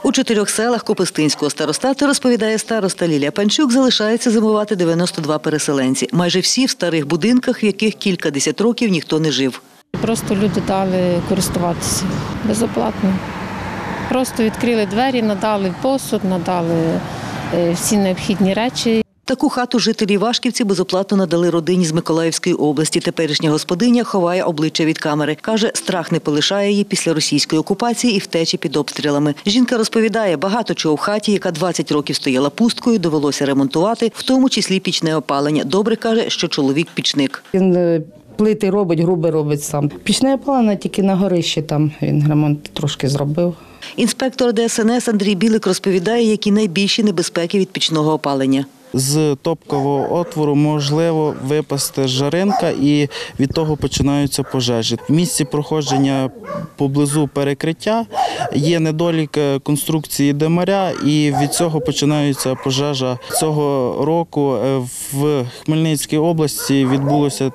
У 4 селах Копистинського старостату, розповідає староста Лілія Панчук, залишається зимувати 92 переселенці. Майже всі в старих будинках, в яких кількадесят років ніхто не жив. Просто люди дали користуватися безоплатно. Просто відкрили двері, надали посуд, надали всі необхідні речі. Таку хату жителі Вашківці безоплатно надали родині з Миколаївської області. Теперішня господиня ховає обличчя від камери. Каже, страх не полишає її після російської окупації і втечі під обстрілами. Жінка розповідає, багато чого в хаті, яка 20 років стояла пусткою, довелося ремонтувати, в тому числі пічне опалення. Добре, каже, що чоловік пічник. Він плити робить, груби робить сам. Пічне опалення тільки на горищі, там він ремонт трошки зробив. Інспектор ДСНС Андрій Білик розповідає, які найбільші небезпеки від пічного опалення. З топкового отвору можливо випасти жаринка і від того починаються пожежі. В місці проходження поблизу перекриття є недолік конструкції димаря і від цього починається пожежа. Цього року в Хмельницькій області відбулося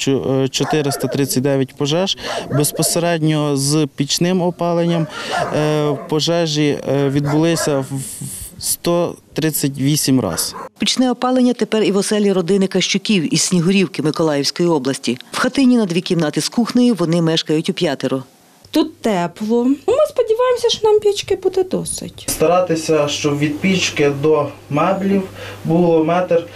1439 пожеж. Безпосередньо з пічним опаленням пожежі відбулися в 138 разів. Пічне опалення тепер і в оселі родини Кащуків із Снігурівки Миколаївської області. В хатині на 2 кімнати з кухнею вони мешкають у 5. Тут тепло. Ми сподіваємося, що нам пічки буде досить. Старатися, щоб від пічки до меблів було метр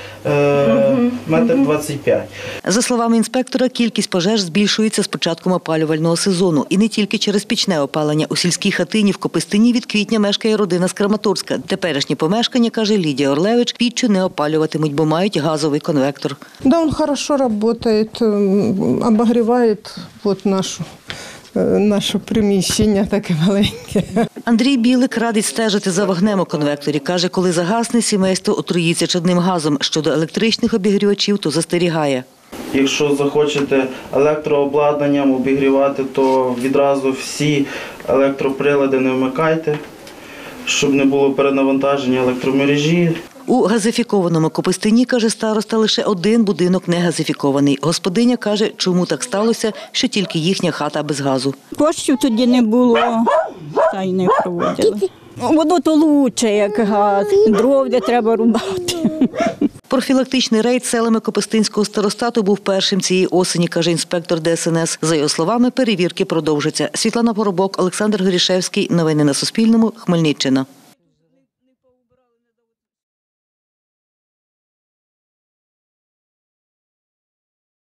25. За словами інспектора, кількість пожеж збільшується з початком опалювального сезону. І не тільки через пічне опалення. У сільській хатині в Копистині від квітня мешкає родина з Краматорська. Теперішні помешкання, каже Лідія Орлевич, піччю не опалюватимуть, бо мають газовий конвектор. Да, він добре працює, обігріває наше приміщення таке маленьке. Андрій Білик радить стежити за вогнем у конвекторі. Каже, коли загасне, сімейство отруїться чадним газом. Щодо електричних обігрівачів, то застерігає. Якщо захочете електрообладнанням обігрівати, то відразу всі електроприлади не вмикайте, щоб не було перенавантаження електромережі. У газифікованому Копистині, каже староста, лише 1 будинок не газифікований. Господиня каже, чому так сталося, що тільки їхня хата без газу. Коштів тоді не було, та й не проводили. Воно то краще, як газ, дров де треба рубати. Профілактичний рейд селами Копистинського старостату був першим цієї осені, каже інспектор ДСНС. За його словами, перевірки продовжаться. Світлана Поробок, Олександр Горішевський. Новини на Суспільному. Хмельниччина.